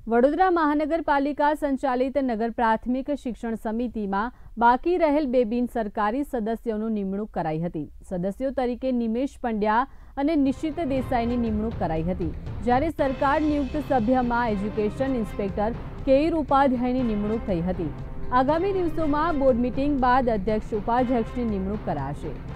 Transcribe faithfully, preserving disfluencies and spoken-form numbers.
વડોદરા મહાનગરપાલિકા સંચાલિત નગર પ્રાથમિક શિક્ષણ સમિતિમાં બાકી રહેલ બે બિન સરકારી સદસ્યોની નિમણૂક કરાઈ હતી। સદસ્યો તરીકે નિમેશ પંડ્યા અને નિશિત દેસાઈની નિમણૂક કરાઈ હતી, જ્યારે સરકાર નિયુક્ત સભ્યમાં એજ્યુકેશન ઇન્સ્પેક્ટર કેયુર ઉપાધ્યાયની નિમણૂક થઈ હતી। આગામી દિવસોમાં બોર્ડ મીટિંગ બાદ અધ્યક્ષ ઉપાધ્યક્ષની નિમણૂક કરાશે।